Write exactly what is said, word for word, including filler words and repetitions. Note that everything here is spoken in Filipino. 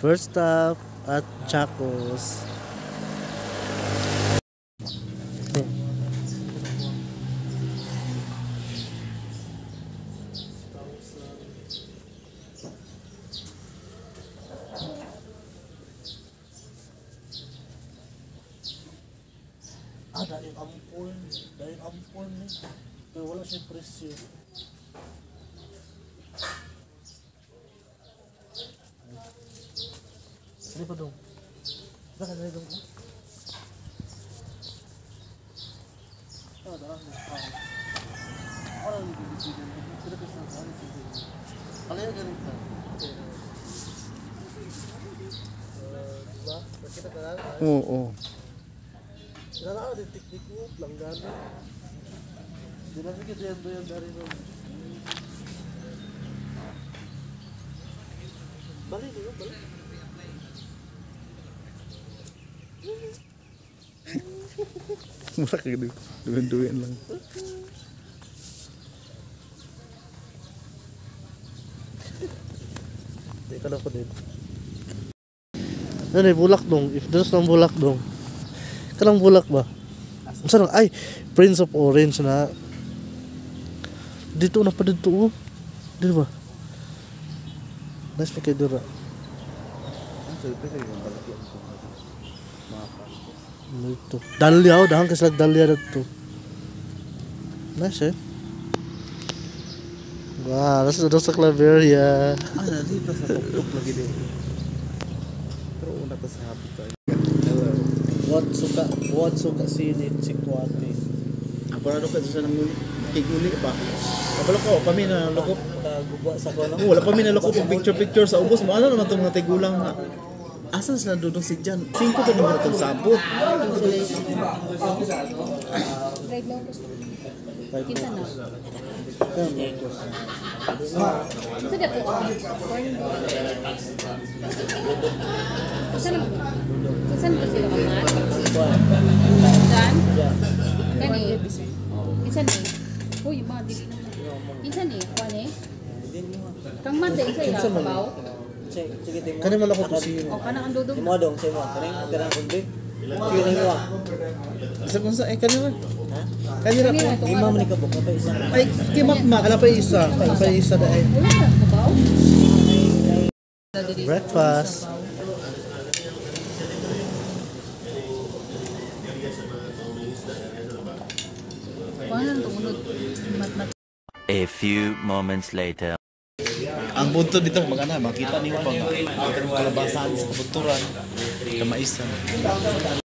First stop at Chacos. Ah, dahil ampul, dahil ampul ni, pero wala siyang presyo. Sali pa dong. Sali ka dong ko. Ah, dahil na. Wala yung bibigyan. Sila kasi na saan siya. Kalaya ganit na. Diba? Nakita ka lang? Oo, oo. Wala ako din teknik mo, langgana. Di na sige doyan-doyan dari nun. Balik nyo, balik. Mura ka gitu, duyan-duyan lang. Teka lang ko din. Ano eh, bulak dong. If there's no bulak dong. Kanang bulak ba? Saan? Ay, Prince of Orange na. Dito na pa dito. Oh. Dito ba? Nice pa kayo dura. Dito. Dalya oh. Dahang kasi dalya dito. Nice eh. Wow, nasa doon sa Claveria. Ah, dito sa tuktok lagi din. Pero una ta sa hapit tayo. What suka, what suka sinit si Kwate. Ako na ka sa nang kiguli ba? Kabalo ko, pami na lokop. Kaguba sa kono. Wala pa mi na lokop og picture-picture sa ubos mo. Ano naman tong mga tigulang na. Asan sila dudong si Jan? Cinco pa naman itong sabot. Grade lang gusto. Kinsa na? Ito na po. Kinsa na? Kinsa na sila kamat? Dan? Kani? Kinsa na? Uy, yung mga dili naman. Kinsa na? Kani? Kang mate, isa yung kabaw? Kani man ako to si. O, kanang ang dudong. Mo dong, say mo. Kaning kanang kundi. Sige na mo. Sa kung sa eh kanina. Ha? Kanina po. Lima man ka bok pa isa. Ay, kimak ma kala pa isa, kala pa isa dai. Wala na, kabaw? Breakfast. Paano na tumunod? Mat-mat. A few moments later. Ang bunto dito magana makita niyo pa nga. Ang kalabasan sa kabunturan. Kamaisan.